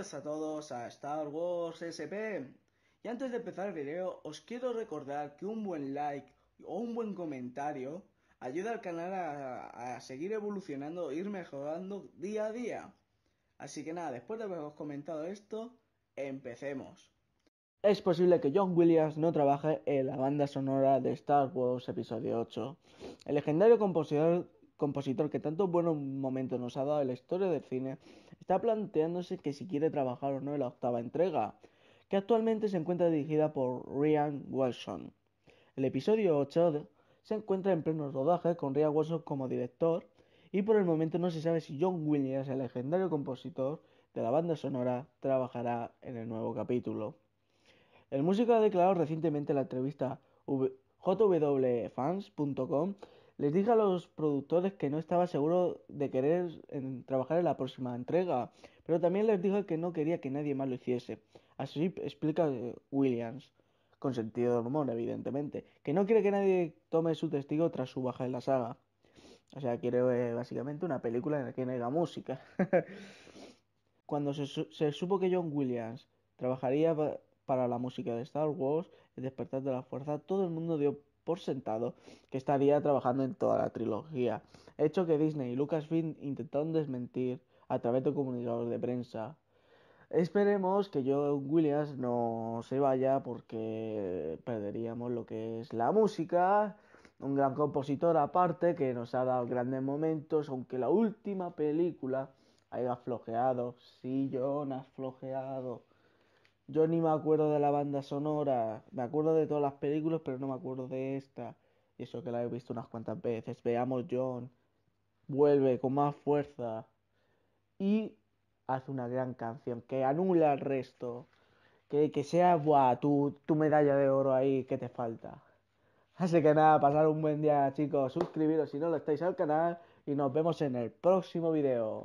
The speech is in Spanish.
Bienvenidos a todos a Star Wars SP. Y antes de empezar el video, os quiero recordar que un buen like o un buen comentario ayuda al canal a seguir evolucionando e ir mejorando día a día. Así que nada, después de haberos comentado esto, empecemos. Es posible que John Williams no trabaje en la banda sonora de Star Wars Episodio 8. El legendario compositor que tantos buenos momentos nos ha dado en la historia del cine, está planteándose que si quiere trabajar o no en la octava entrega, que actualmente se encuentra dirigida por Rian Wilson. El episodio 8 se encuentra en pleno rodaje con Rian Wilson como director, y por el momento no se sabe si John Williams, el legendario compositor de la banda sonora, trabajará en el nuevo capítulo. El músico ha declarado recientemente en la entrevista jwfans.com, les dije a los productores que no estaba seguro de querer trabajar en la próxima entrega, pero también les dije que no quería que nadie más lo hiciese. Así explica Williams, con sentido de humor evidentemente, que no quiere que nadie tome su testigo tras su baja en la saga. O sea, quiere básicamente una película en la que no haya música. Cuando se supo que John Williams trabajaría para la música de Star Wars, El despertar de la fuerza, todo el mundo dio por sentado que estaría trabajando en toda la trilogía, hecho que Disney y Lucasfilm intentaron desmentir a través de comunicadores de prensa. Esperemos que John Williams no se vaya porque perderíamos lo que es la música, un gran compositor aparte que nos ha dado grandes momentos, aunque la última película haya flojeado. Sí, John, has flojeado. Yo ni me acuerdo de la banda sonora, me acuerdo de todas las películas, pero no me acuerdo de esta. Y eso que la he visto unas cuantas veces. Veamos, John, vuelve con más fuerza y haz una gran canción que anula el resto. Que sea, buah, tu medalla de oro ahí que te falta. Así que nada, pasar un buen día, chicos. Suscribiros si no lo estáis al canal y nos vemos en el próximo video.